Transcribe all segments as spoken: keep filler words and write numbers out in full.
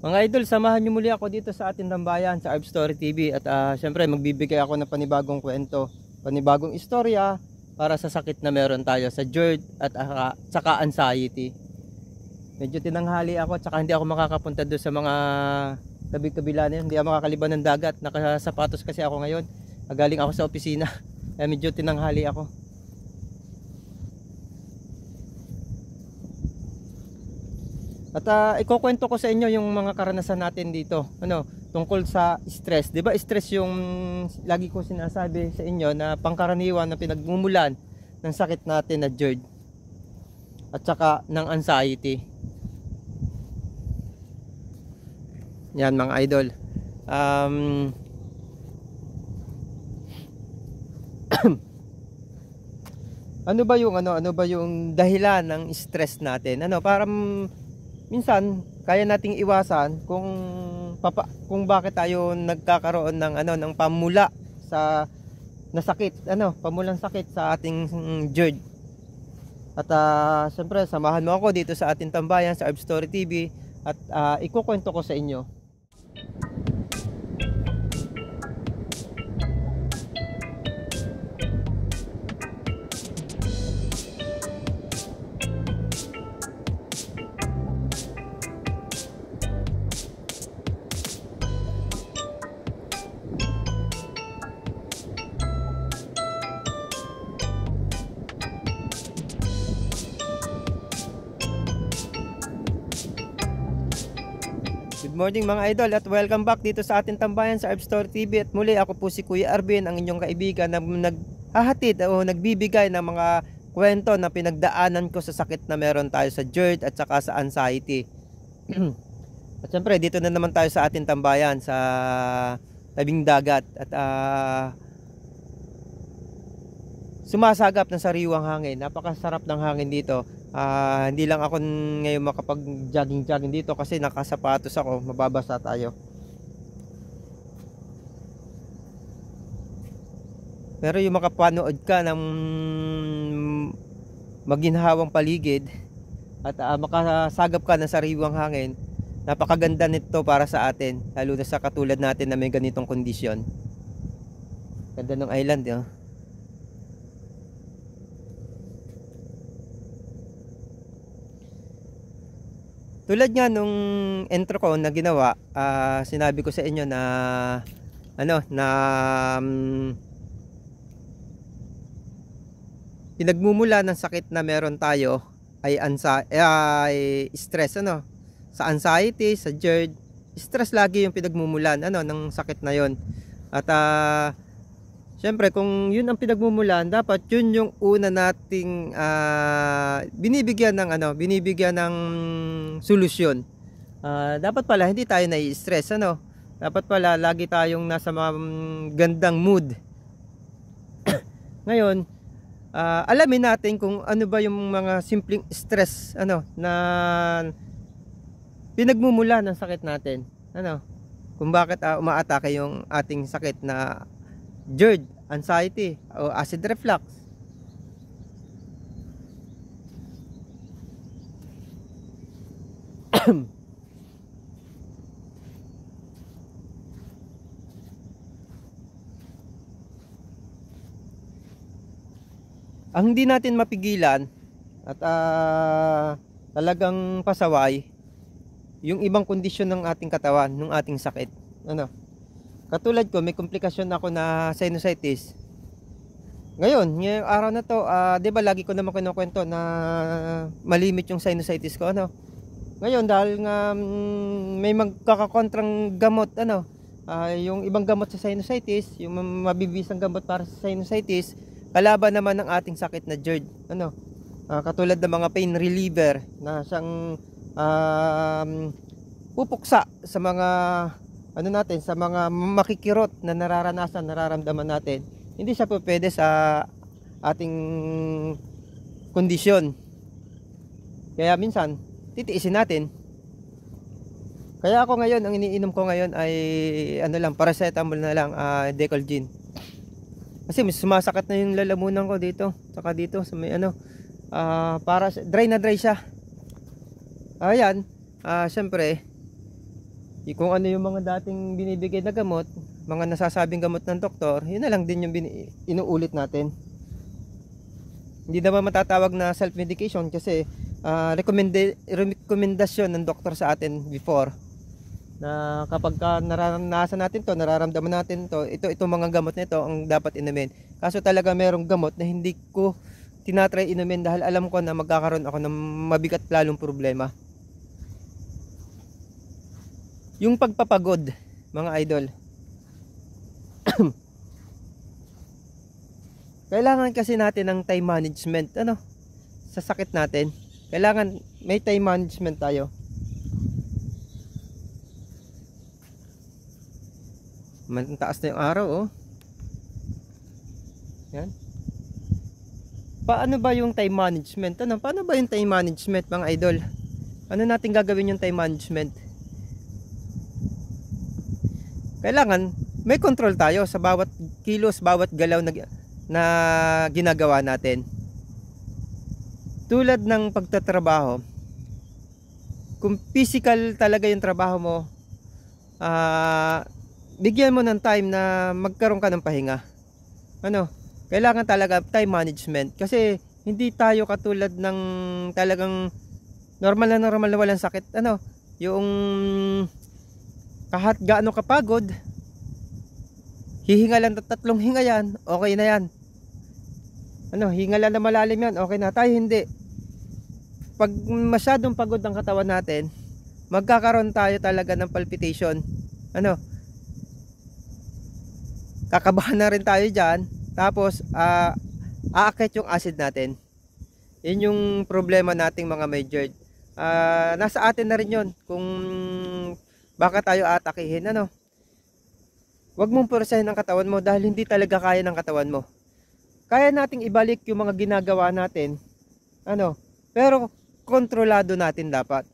Mga idol, samahan niyo muli ako dito sa ating tambayan sa Arb Story T V at uh, syempre magbibigay ako ng panibagong kwento, panibagong istorya para sa sakit na meron tayo sa GERD at uh, saka anxiety. Medyo tinanghali ako at saka hindi ako makakapunta doon sa mga tabi-kabila na yun. Hindi ako makakaliban ng dagat. Nakasapatos kasi ako ngayon. Galing ako sa opisina. Kaya medyo tinanghali ako. At uh, ikukwento ko sa inyo yung mga karanasan natin dito. Ano, tungkol sa stress. 'Di ba stress yung lagi ko sinasabi sa inyo na pangkaraniwan na pinagmumulan ng sakit natin na GERD at saka ng anxiety. Yan mga idol. Um, ano ba yung ano, ano ba yung dahilan ng stress natin? Ano, para minsan kaya nating iwasan kung papa, kung bakit tayo nagkakaroon ng ano ng pamula sa nasakit, ano, pamulang sakit sa ating GERD. At uh, siyempre samahan mo ako dito sa ating tambayan sa Arb Story T V at uh, ikukwento ko sa inyo. Good morning mga idol at welcome back dito sa ating tambayan sa Arb Story T V. At muli ako po si Kuya Arvin, ang inyong kaibigan na naghahatid o nagbibigay ng mga kwento na pinagdaanan ko sa sakit na meron tayo sa GERD at saka sa anxiety. At syempre dito na naman tayo sa ating tambayan sa tabing dagat at uh, sumasagap ng sariwang hangin. Napakasarap ng hangin dito. Uh, hindi lang ako ngayon makapag-jogging-jogging dito kasi nakasapatos ako, mababasa tayo. Pero yung makapanood ka ng maginhawang paligid at uh, makasagap ka ng sariwang hangin, napakaganda nito para sa atin, lalo na sa katulad natin na may ganitong kondisyon. Ganda ng island, yun. Tulad nga nung intro ko na ginawa, uh, sinabi ko sa inyo na ano na um, pinagmumula ng sakit na meron tayo ay anxiety, ay stress, ano, sa anxiety, sa GERD, stress lagi yung pinagmumulan ano ng sakit na yon. At uh, syempre kung yun ang pinagmumulan, dapat yun yung una nating uh, binibigyan ng ano, binibigyan ng solusyon. Uh, dapat pala hindi tayo nai-stress, ano? Dapat pala lagi tayong nasa um, gandang mood. Ngayon, uh, alamin natin kung ano ba yung mga simpleng stress, ano, na pinagmumula ng sakit natin. Ano? Kung bakit uh, umaatake yung ating sakit na GERD, anxiety o acid reflux. Ang hindi natin mapigilan at uh, talagang pasaway yung ibang kondisyon ng ating katawan, ng ating sakit. Ano? Katulad ko, may komplikasyon ako na sinusitis. Ngayon, ngayong araw na to, uh, 'di ba lagi ko naman kinukwento na malimit yung sinusitis ko, ano? Ngayon dahil nga um, may magkakakontrang gamot, ano, uh, yung ibang gamot sa sinusitis, yung mabibisang gamot para sa sinusitis, kalaban naman ng ating sakit na GERD, ano? Uh, katulad ng mga pain reliever na siyang um, pupuksa sa mga ano natin, sa mga makikirot na nararanasan, nararamdaman natin. Hindi siya po pwede sa ating kondisyon. Kaya minsan titiisin natin. Kaya ako ngayon, ang iniinom ko ngayon ay ano lang, paracetamol na lang, uh, Decolgin. Kasi mas sumasakit na yung lalamunan ko dito, saka dito sa may ano, uh, para dry na dry siya. Ayan, uh, syempre Y kung ano yung mga dating binibigay na gamot, mga nasasabing gamot ng doktor, yun na lang din yung inuulit natin. Hindi naman matatawag na self-medication kasi uh, recommenda rekomendasyon ng doktor sa atin before na kapag ka naranasan natin to, nararamdaman natin to, ito ito mga gamot nito ang dapat inumin. Kaso talaga merong gamot na hindi ko tinatry inumin dahil alam ko na magkakaroon ako ng mabigat lalong problema. Yung pagpapagod, mga idol. Kailangan kasi natin ng time management, ano, sa sakit natin. Kailangan may time management tayo. Mataas na yung araw, oh. Yan. Paano ba yung time management? Ano, paano ba yung time management, mga idol? Ano natin gagawin yung time management? Kailangan may control tayo sa bawat kilos, bawat galaw na, na ginagawa natin. Tulad ng pagtatrabaho, kung physical talaga yung trabaho mo, uh, bigyan mo ng time na magkaroon ka ng pahinga. Ano, kailangan talaga time management kasi hindi tayo katulad ng talagang normal na normal na walang sakit. Ano, yung kahit gaano kapagod, hihinga lang tatlong hinga yan, okay na yan. Ano, hinga lang na malalim yan, okay na. Tayo hindi. Pag masyadong pagod ang katawan natin, magkakaroon tayo talaga ng palpitation. Ano, kakabahan na rin tayo dyan. Tapos, uh, aakit yung acid natin. Yun yung problema nating mga major. Uh, nasa atin na rin yun kung baka tayo atakihin, ano. Huwag mong pursahin ang katawan mo dahil hindi talaga kaya ng katawan mo. Kaya nating ibalik yung mga ginagawa natin, ano, pero kontrolado natin dapat.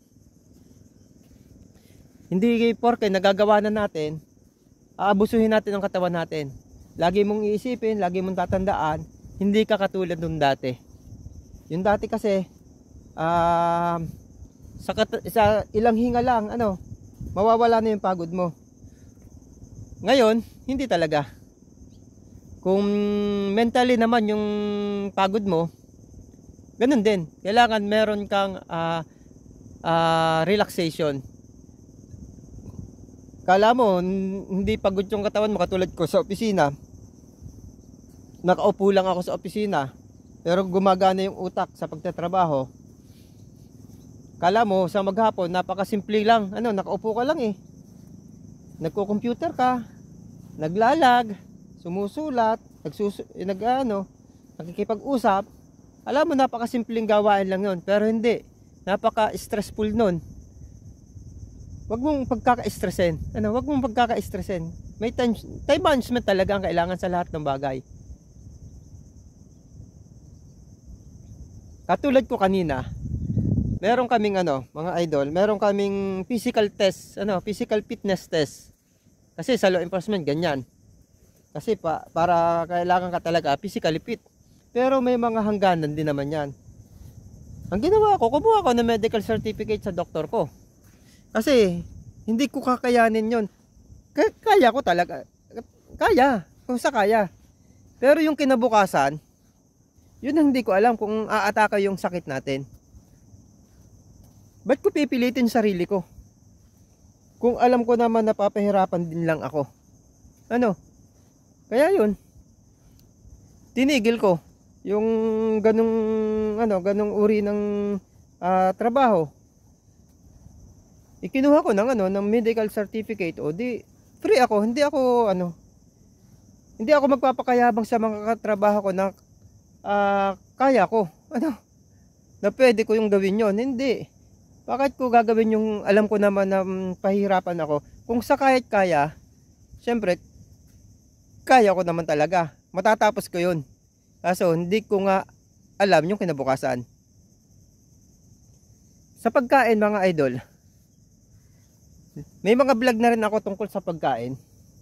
Hindi porke nagagawa na natin, aabusuhin natin ang katawan natin. Lagi mong iisipin, lagi mong tatandaan, hindi ka katulad nung dati. Yung dati kasi, uh, sa, sa ilang hinga lang, ano, mawawala na yung pagod mo. Ngayon, hindi talaga. Kung mentally naman yung pagod mo, ganun din. Kailangan meron kang uh, uh, relaxation. Kala mo, hindi pagod yung katawan mo katulad ko sa opisina. Nakaupo lang ako sa opisina, pero gumagana yung utak sa pagtatrabaho. Kala mo sa maghapon napakasimple lang, ano, nakaupo ka lang eh. Nagko-computer ka, naglalag, sumusulat, nagsusu nag ano, nakikipag-usap. Alam mo napakasimpleng gawain lang 'yon, pero hindi. Napaka-stressful nun. Wag mong pagkaka-stressin. Ano, wag mong pagkaka-stressin. May time, time management talaga ang kailangan sa lahat ng bagay. Katulad ko kanina, meron kaming ano, mga idol, meron kaming physical test, ano, physical fitness test. Kasi sa law enforcement ganyan. Kasi pa, para kailangan ka talaga physically fit. Pero may mga hangganan din naman 'yan. Ang ginawa ko, kumuha ako ng medical certificate sa doktor ko. Kasi hindi ko kakayanin 'yon. Kaya ko talaga. Kaya, kung sa kaya. Pero yung kinabukasan, yun ang hindi ko alam kung aatake yung sakit natin. Ba't ko pipilitin sarili ko? Kung alam ko naman napapahirapan din lang ako. Ano? Kaya yun. Tinigil ko yung ganung ano, ganung uri ng uh, trabaho. Ikinuha ko ng ano, ng medical certificate o di free ako, hindi ako ano. Hindi ako magpapakayabang sa mga katrabaho ko na uh, kaya ko. Ano? Na pwede ko yung gawin yon. Hindi. Bakit ko gagawin yung alam ko naman na um, pahirapan ako? Kung sa kahit kaya, syempre, kaya ko naman talaga. Matatapos ko yun. Kaso, hindi ko nga alam yung kinabukasan. Sa pagkain, mga idol, may mga vlog na rin ako tungkol sa pagkain.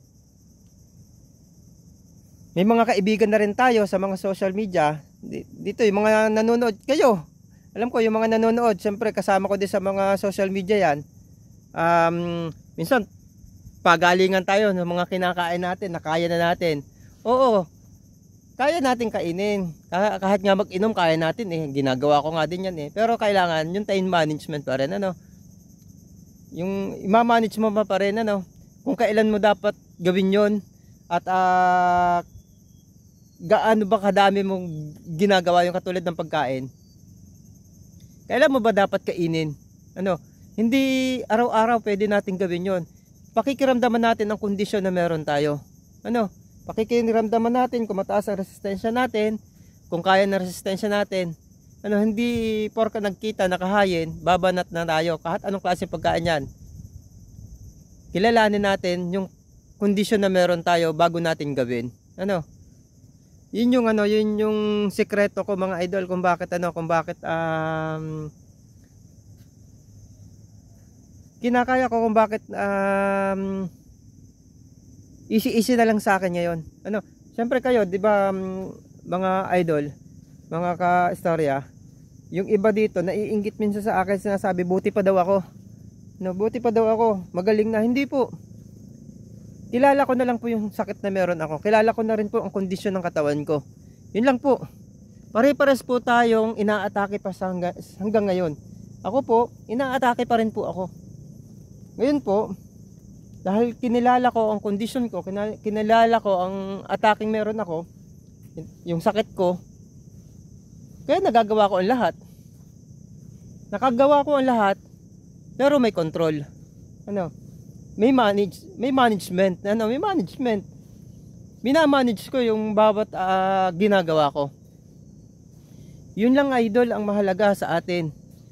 May mga kaibigan na rin tayo sa mga social media. Dito, yung mga nanonood kayo. Alam ko yung mga nanonood, siyempre kasama ko din sa mga social media yan. Um, Minsan, pagalingan tayo ng mga kinakain natin na kaya na natin. Oo, kaya natin kainin. Kahit nga mag-inom, kaya natin eh. Ginagawa ko nga din yan eh. Pero kailangan yung time management pa rin, ano. Yung i-manage mo pa rin, ano. Kung kailan mo dapat gawin yon. At uh, gaano ba kadami mong ginagawa yung katulad ng pagkain. Kailan mo ba dapat kainin? Ano, hindi araw-araw pwede natin gawin yon. Pakikiramdaman natin ang kondisyon na meron tayo. Ano, pakikiramdaman natin kung mataas ang resistensya natin, kung kaya na resistensya natin. Ano, hindi porka nagkita nakahayin, babanat na tayo kahit anong klase pagkain yan. Kilalanin natin yung kondisyon na meron tayo bago natin gawin. Ano? Yun yung ano, yun yung sikreto ko mga idol kung bakit ano, kung bakit um kinakaya ko kung bakit um, easy-easy na lang sa akin ngayon. Ano, syempre kayo, 'di ba, um, mga idol, mga ka-istorya, yung iba dito naiinggit minsan sa akin, sinasabi buti pa daw ako. No, buti pa daw ako, magaling na. Hindi po. Kilala ko na lang po yung sakit na meron ako. Kilala ko na rin po ang kondisyon ng katawan ko. Yun lang po. Pare-pares po tayong inaatake pa sa hangga, hanggang ngayon. Ako po, inaatake pa rin po ako. Ngayon po, dahil kinilala ko ang kondisyon ko, kinilala ko ang ataking meron ako, yung sakit ko, kaya nagagawa ko ang lahat. Nakagawa ko ang lahat, pero may control. Ano? May manage, may management, ano, may management. Minamanage ko yung bawat uh, ginagawa ko. Yun lang idol ang mahalaga sa atin.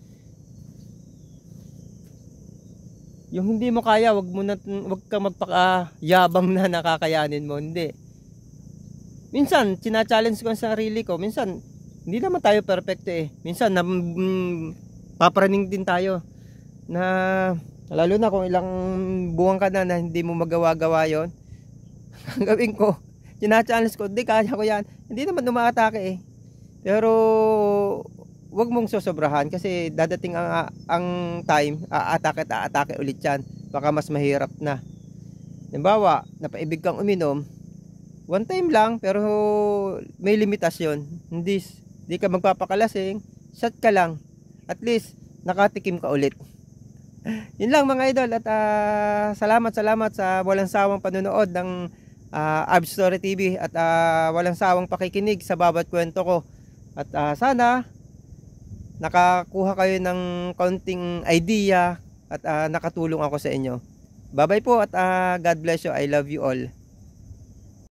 Yung hindi mo kaya, wag mo na, wag kang magpakayabang na nakakayanin mo, hindi. Minsan, sina-challenge ko ang sarili ko. Minsan, hindi naman tayo perfecto eh. Minsan, na, mm, papraning din tayo. Na, lalo na kung ilang buwan ka na na hindi mo magawa-gawa yon. Ang gawin ko, sina-challenge ko, hindi, kaya ko yan. Hindi naman umaatake eh. Pero, wag mong sosobrahan kasi dadating ang, ang time, aatake at aatake ulit yan. Baka mas mahirap na. Halimbawa, napaibig kang uminom, one time lang, pero may limitasyon. Hindi, hindi ka magpapakalasing, shot ka lang. At least, nakatikim ka ulit. Yun lang mga idol. At uh, salamat, salamat sa walang sawang panonood ng uh, Abs Story T V. At uh, walang sawang pakikinig sa bawat kwento ko. At uh, sana, nakakuha kayo ng konting idea at uh, nakatulong ako sa inyo. Bye bye po at uh, God bless you. I love you all.